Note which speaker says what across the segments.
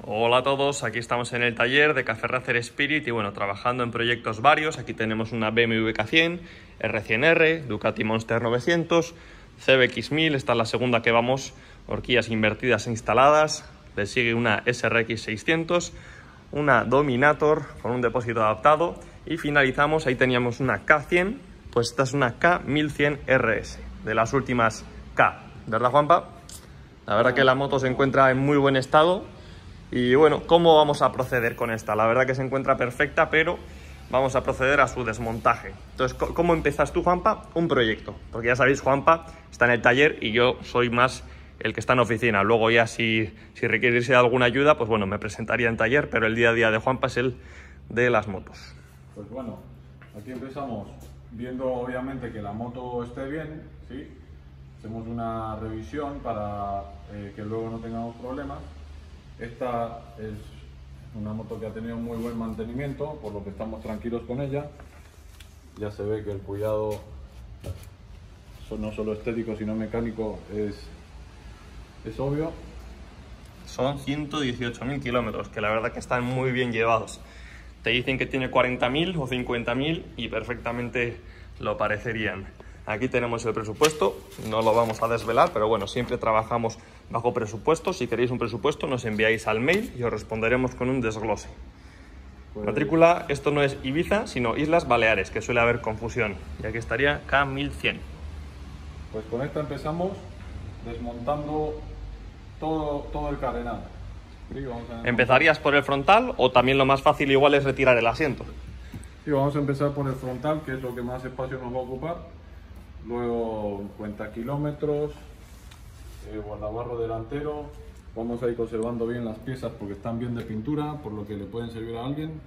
Speaker 1: Hola a todos, aquí estamos en el taller de Café Racer Spirit y bueno, trabajando en proyectos varios. Aquí tenemos una BMW K100, R100R, Ducati Monster 900, CBX 1000, esta es la segunda que vamos, horquillas invertidas e instaladas. Le sigue una SRX 600, una Dominator con un depósito adaptado y finalizamos, ahí teníamos una K100, pues esta es una K1100 RS, de las últimas K, ¿verdad, Juanpa? La verdad que la moto se encuentra en muy buen estado. Y bueno, ¿cómo vamos a proceder con esta? La verdad que se encuentra perfecta, pero vamos a proceder a su desmontaje. Entonces, ¿cómo empiezas tú, Juanpa? Un proyecto. Porque ya sabéis, Juanpa está en el taller y yo soy más el que está en oficina. Luego ya si requiriese de alguna ayuda, pues bueno, me presentaría en taller, pero el día a día de Juanpa es el de las motos.
Speaker 2: Pues bueno, aquí empezamos viendo obviamente que la moto esté bien, ¿sí? Hacemos una revisión para que luego no tengamos problemas. Esta es una moto que ha tenido muy buen mantenimiento, por lo que estamos tranquilos con ella. Ya se ve que el cuidado no solo estético sino mecánico es obvio.
Speaker 1: Son 118.000 kilómetros, que la verdad que están muy bien llevados. Te dicen que tiene 40.000 o 50.000 y perfectamente lo parecerían. Aquí tenemos el presupuesto, no lo vamos a desvelar, pero bueno, siempre trabajamos bajo presupuesto. Si queréis un presupuesto, nos enviáis al mail y os responderemos con un desglose. Pues... matrícula, esto no es Ibiza, sino Islas Baleares, que suele haber confusión. Y aquí estaría K1100.
Speaker 2: Pues con esta empezamos desmontando todo el carenado. Sí,
Speaker 1: ¿empezarías por el frontal o también lo más fácil igual es retirar el asiento?
Speaker 2: Sí, vamos a empezar por el frontal, que es lo que más espacio nos va a ocupar. Luego cuenta kilómetros, guardabarro delantero. Vamos a ir conservando bien las piezas porque están bien de pintura, por lo que le pueden servir a alguien.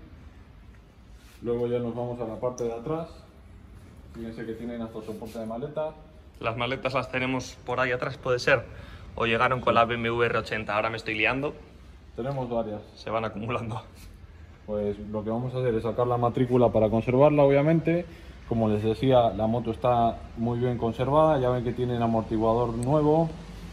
Speaker 2: Luego ya nos vamos a la parte de atrás. Fíjense que tienen hasta soporte de maleta.
Speaker 1: Las maletas las tenemos por ahí atrás, puede ser. O llegaron con la BMW R80, ahora me estoy liando.
Speaker 2: Tenemos varias.
Speaker 1: Se van acumulando.
Speaker 2: Pues lo que vamos a hacer es sacar la matrícula para conservarla, obviamente. Como les decía, la moto está muy bien conservada, ya ven que tiene el amortiguador nuevo.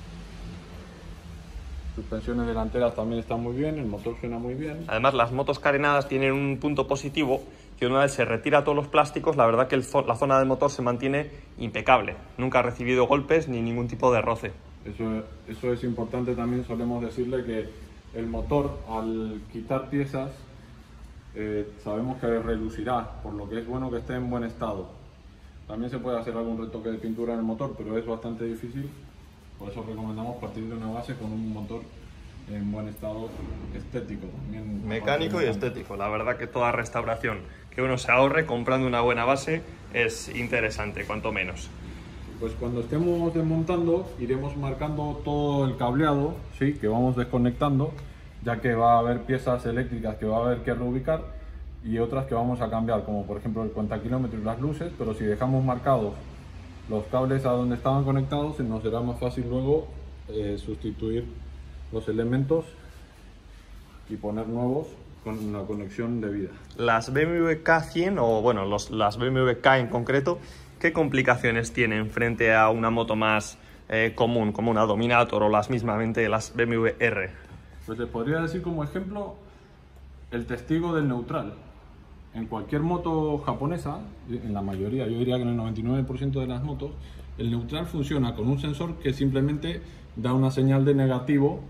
Speaker 2: Suspensiones delanteras también están muy bien, el motor suena muy bien.
Speaker 1: Además, las motos carenadas tienen un punto positivo, que una vez se retira todos los plásticos, la verdad que la zona del motor se mantiene impecable. Nunca ha recibido golpes ni ningún tipo de roce.
Speaker 2: Eso es importante también, solemos decirle que el motor, al quitar piezas, sabemos que relucirá, por lo que es bueno que esté en buen estado. También se puede hacer algún retoque de pintura en el motor, pero es bastante difícil, por eso recomendamos partir de una base con un motor en buen estado estético. También
Speaker 1: mecánico y estético, la verdad que toda restauración que uno se ahorre comprando una buena base es interesante, cuanto menos.
Speaker 2: Pues cuando estemos desmontando iremos marcando todo el cableado, ¿sí? Que vamos desconectando, ya que va a haber piezas eléctricas que va a haber que reubicar y otras que vamos a cambiar, como por ejemplo el cuentakilómetros y las luces, pero si dejamos marcados los cables a donde estaban conectados, nos será más fácil luego sustituir los elementos y poner nuevos con una conexión debida.
Speaker 1: Las BMW K100 o bueno, las BMW K en concreto, ¿qué complicaciones tienen frente a una moto más común, como una Dominator o mismamente las BMW R?
Speaker 2: Pues les podría decir como ejemplo el testigo del neutral. En cualquier moto japonesa, en la mayoría, yo diría que en el 99% de las motos, el neutral funciona con un sensor que simplemente da una señal de negativo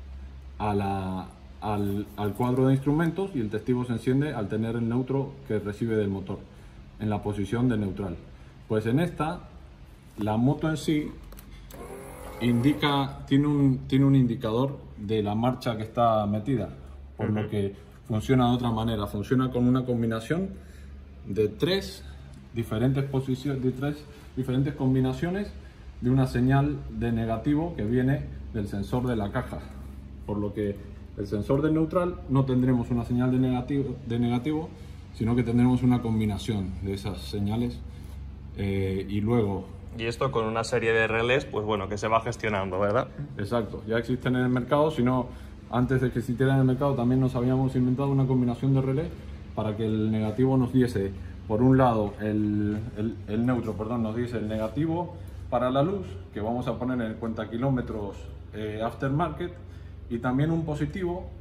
Speaker 2: al cuadro de instrumentos y el testigo se enciende al tener el neutro que recibe del motor en la posición de neutral. Pues en esta, la moto en sí tiene un indicador de la marcha que está metida, por lo que funciona de otra manera. Funciona con una combinación de tres diferentes combinaciones de una señal de negativo que viene del sensor de la caja, por lo que el sensor del neutral no tendremos una señal de negativo, sino que tendremos una combinación de esas señales y luego...
Speaker 1: Y esto con una serie de relés, pues bueno, que se va gestionando, ¿verdad?
Speaker 2: Exacto, ya existen en el mercado, sino antes de que existiera en el mercado también nos habíamos inventado una combinación de relés para que el negativo nos diese, por un lado, el neutro, perdón, nos diese el negativo para la luz, que vamos a poner en el cuentakilómetros aftermarket, y también un positivo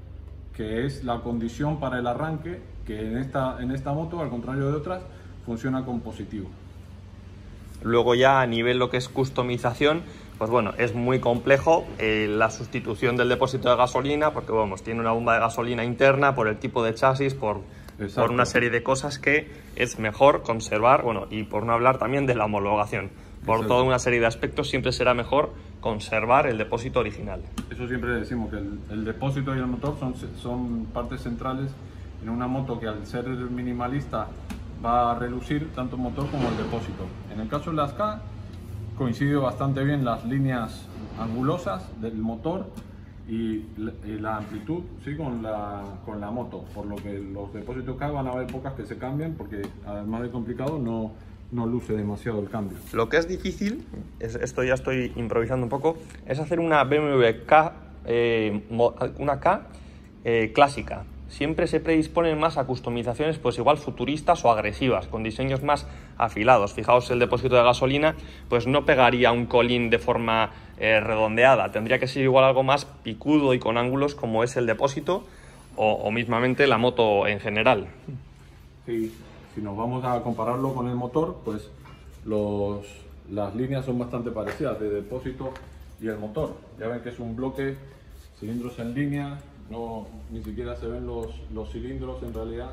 Speaker 2: que es la condición para el arranque, que en esta moto, al contrario de otras, funciona con positivo.
Speaker 1: Luego ya a nivel lo que es customización, pues bueno, es muy complejo la sustitución del depósito de gasolina, porque vamos, tiene una bomba de gasolina interna por el tipo de chasis, por una serie de cosas que es mejor conservar, bueno, y por no hablar también de la homologación. Por toda una serie de aspectos siempre será mejor conservar el depósito original.
Speaker 2: Eso siempre decimos, que el depósito y el motor son partes centrales en una moto que al ser minimalista va a relucir tanto el motor como el depósito. En el caso de las K coincide bastante bien las líneas angulosas del motor y la amplitud, ¿sí? con la moto, por lo que los depósitos K van a haber pocas que se cambian, porque además de complicado no luce demasiado el cambio.
Speaker 1: Lo que es difícil, esto ya estoy improvisando un poco, es hacer una BMW K, una K clásica. Siempre se predisponen más a customizaciones pues igual futuristas o agresivas, con diseños más afilados. Fijaos, el depósito de gasolina pues no pegaría un colín de forma redondeada, tendría que ser igual algo más picudo y con ángulos como es el depósito o mismamente la moto en general.
Speaker 2: Sí, si nos vamos a compararlo con el motor, pues las líneas son bastante parecidas de depósito y el motor. Ya ven que es un bloque, cilindros en línea. No, ni siquiera se ven los cilindros en realidad.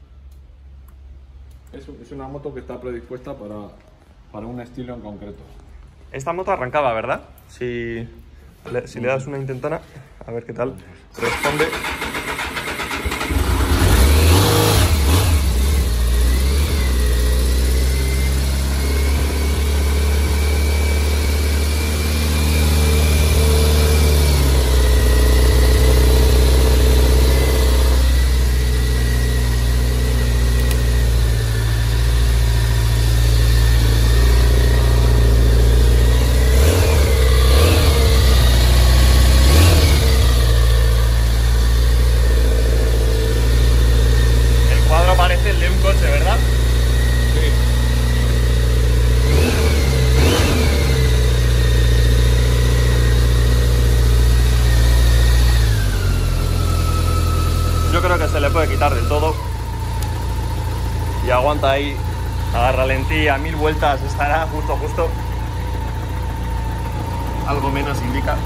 Speaker 2: Es una moto que está predispuesta para un estilo en concreto.
Speaker 1: Esta moto arrancaba, ¿verdad? Si le das una intentona, a ver qué tal responde. Parece el de un coche, ¿verdad?
Speaker 2: Sí.
Speaker 1: Yo creo que se le puede quitar del todo y aguanta ahí a ralentí, a 1000 vueltas estará justo. Algo menos indica.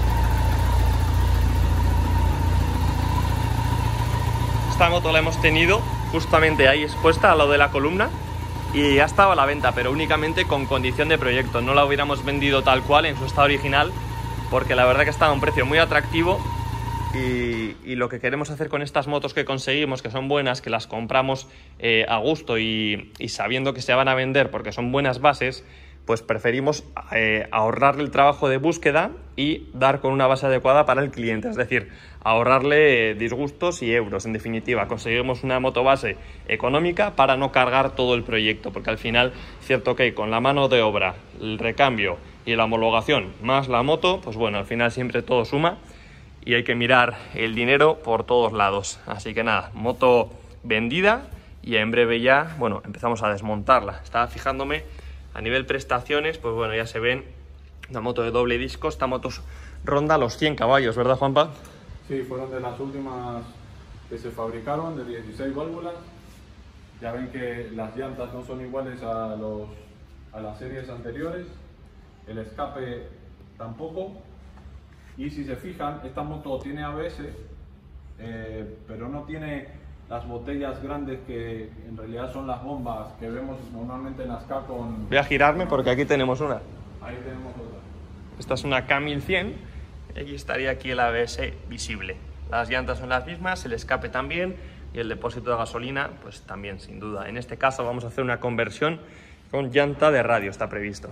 Speaker 1: Esta moto la hemos tenido justamente ahí expuesta a lo de la columna y ya estaba a la venta, pero únicamente con condición de proyecto. No la hubiéramos vendido tal cual en su estado original, porque la verdad que estaba a un precio muy atractivo y lo que queremos hacer con estas motos que conseguimos, que son buenas, que las compramos a gusto y sabiendo que se van a vender porque son buenas bases, pues preferimos ahorrarle el trabajo de búsqueda y dar con una base adecuada para el cliente, es decir, ahorrarle disgustos y euros. En definitiva, conseguimos una moto base económica para no cargar todo el proyecto, porque al final, cierto que con la mano de obra, el recambio y la homologación más la moto, pues bueno, al final siempre todo suma y hay que mirar el dinero por todos lados. Así que nada, moto vendida y en breve ya, bueno, empezamos a desmontarla. Estaba fijándome a nivel prestaciones, pues bueno, ya se ven una moto de doble disco. Esta moto ronda los 100 caballos, ¿verdad, Juanpa?
Speaker 2: Sí, fueron de las últimas que se fabricaron, de 16 válvulas. Ya ven que las llantas no son iguales a las series anteriores, el escape tampoco. Y si se fijan, esta moto tiene ABS, pero no tiene las botellas grandes que en realidad son las bombas que vemos normalmente en las K con...
Speaker 1: Voy a girarme porque aquí tenemos una.
Speaker 2: Ahí tenemos otra.
Speaker 1: Esta es una K1100 y aquí estaría aquí el ABS visible. Las llantas son las mismas, el escape también y el depósito de gasolina pues también, sin duda. En este caso vamos a hacer una conversión con llanta de radio, está previsto.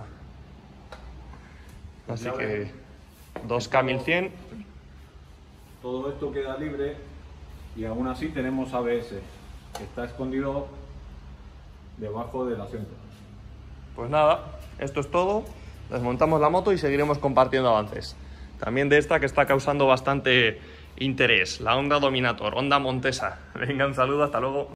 Speaker 1: Así que 2 K1100.
Speaker 2: Todo esto queda libre y aún así tenemos ABS, que está escondido debajo del asiento.
Speaker 1: Pues nada, esto es todo. Desmontamos la moto y seguiremos compartiendo avances. También de esta que está causando bastante interés, la Honda Dominator, Honda Montesa. Venga, un saludo, hasta luego.